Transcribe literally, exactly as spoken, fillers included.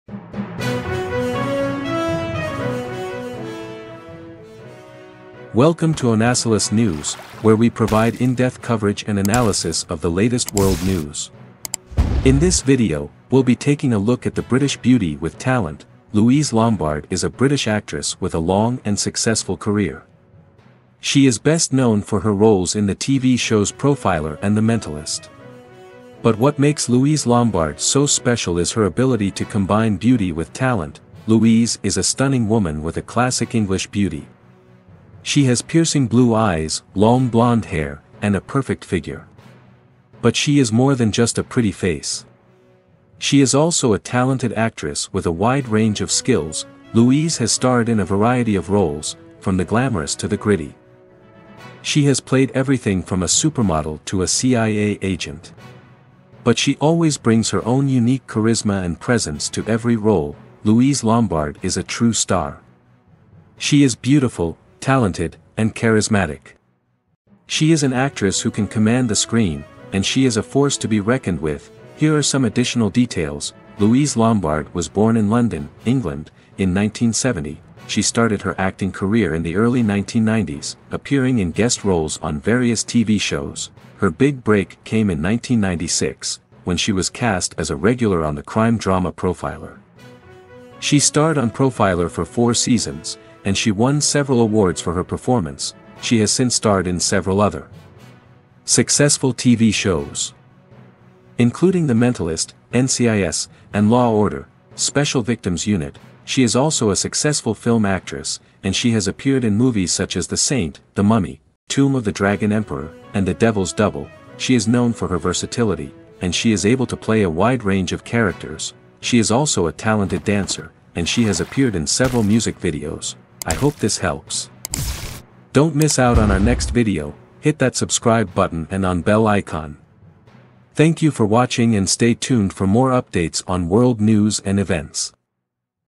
Welcome to Onasilus News, where we provide in-depth coverage and analysis of the latest world news. In this video, we'll be taking a look at the British beauty with talent. Louise Lombard is a British actress with a long and successful career. She is best known for her roles in the T V shows Profiler and The Mentalist. But what makes Louise Lombard so special is her ability to combine beauty with talent. Louise is a stunning woman with a classic English beauty. She has piercing blue eyes, long blonde hair, and a perfect figure. But she is more than just a pretty face. She is also a talented actress with a wide range of skills. Louise has starred in a variety of roles, from the glamorous to the gritty. She has played everything from a supermodel to a C I A agent. But she always brings her own unique charisma and presence to every role. Louise Lombard is a true star. She is beautiful, talented, and charismatic. She is an actress who can command the screen, and she is a force to be reckoned with. Here are some additional details. Louise Lombard was born in London, England, in nineteen seventy. She started her acting career in the early nineteen nineties, appearing in guest roles on various T V shows. Her big break came in nineteen ninety-six, when she was cast as a regular on the crime drama Profiler. She starred on Profiler for four seasons, and she won several awards for her performance. She has since starred in several other successful T V shows, including The Mentalist, N C I S, and Law Order, Special Victims Unit. She is also a successful film actress, and she has appeared in movies such as The Saint, The Mummy, Tomb of the Dragon Emperor, and The Devil's Double. She is known for her versatility, and she is able to play a wide range of characters. She is also a talented dancer, and she has appeared in several music videos. I hope this helps. Don't miss out on our next video. Hit that subscribe button and on bell icon. Thank you for watching and stay tuned for more updates on world news and events.